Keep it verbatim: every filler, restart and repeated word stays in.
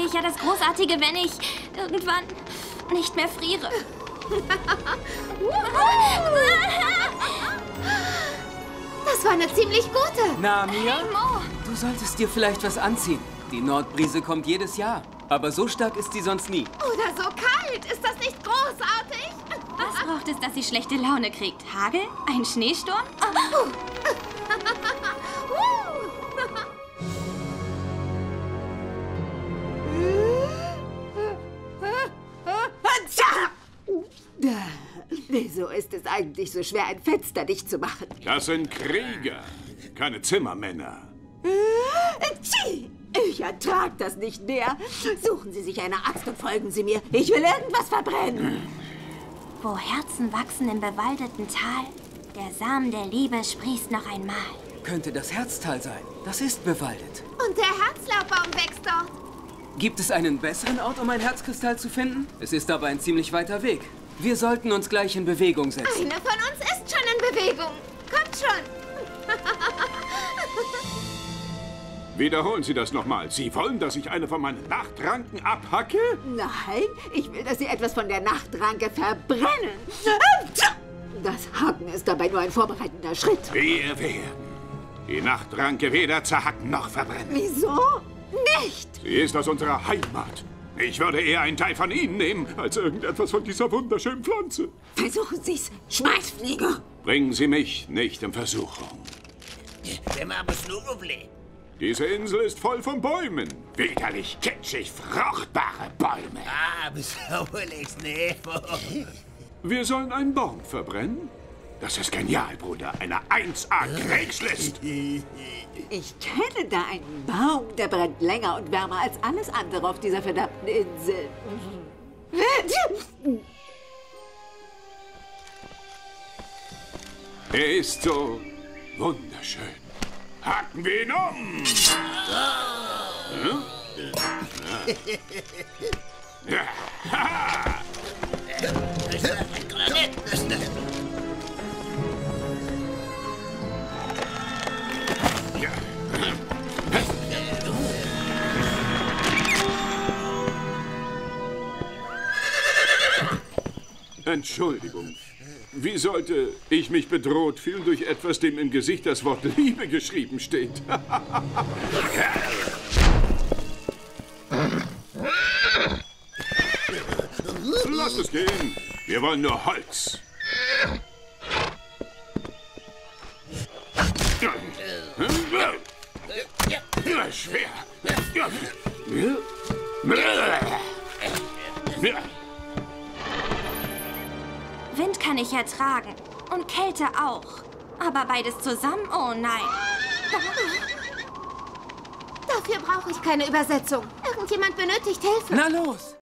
sehe ich ja das Großartige, wenn ich irgendwann nicht mehr friere. Das war eine ziemlich gute. Na, Mia? Hey, Mo. Du solltest dir vielleicht was anziehen. Die Nordbrise kommt jedes Jahr. Aber so stark ist sie sonst nie. Oder so kalt. Ist das nicht großartig? Was braucht es, dass sie schlechte Laune kriegt? Hagel? Ein Schneesturm? Oh. Wieso ist es eigentlich so schwer, ein Fenster dicht zu machen? Das sind Krieger, keine Zimmermänner. Ich ertrag das nicht mehr. Suchen Sie sich eine Axt und folgen Sie mir. Ich will irgendwas verbrennen. Wo Herzen wachsen im bewaldeten Tal, der Samen der Liebe sprießt noch einmal. Könnte das Herztal sein. Das ist bewaldet. Und der Herzlaubbaum wächst dort. Gibt es einen besseren Ort, um ein Herzkristall zu finden? Es ist aber ein ziemlich weiter Weg. Wir sollten uns gleich in Bewegung setzen. Eine von uns ist schon in Bewegung. Kommt schon. Wiederholen Sie das nochmal. Sie wollen, dass ich eine von meinen Nachtranken abhacke? Nein, ich will, dass Sie etwas von der Nachtranke verbrennen. Das Haken ist dabei nur ein vorbereitender Schritt. Wir werden die Nachtranke weder zerhacken noch verbrennen. Wieso nicht? Sie ist aus unserer Heimat. Ich würde eher einen Teil von Ihnen nehmen, als irgendetwas von dieser wunderschönen Pflanze. Versuchen Sie's, Schmeißflieger. Bringen Sie mich nicht in Versuchung. Diese Insel ist voll von Bäumen. Widerlich, kitschig, fruchtbare Bäume. Wir sollen einen Baum verbrennen? Das ist genial, Bruder. Eine eins A Krebslist. Ich kenne da einen Baum, der brennt länger und wärmer als alles andere auf dieser verdammten Insel. Er ist so wunderschön. Hacken wir ihn um! Hm? Ja. Ja. Entschuldigung. Wie sollte ich mich bedroht fühlen durch etwas, dem im Gesicht das Wort Liebe geschrieben steht? Lasst es gehen. Wir wollen nur Holz. Schwer. Wind kann ich ertragen. Und Kälte auch. Aber beides zusammen? Oh nein. Dafür brauche ich keine Übersetzung. Irgendjemand benötigt Hilfe. Na los!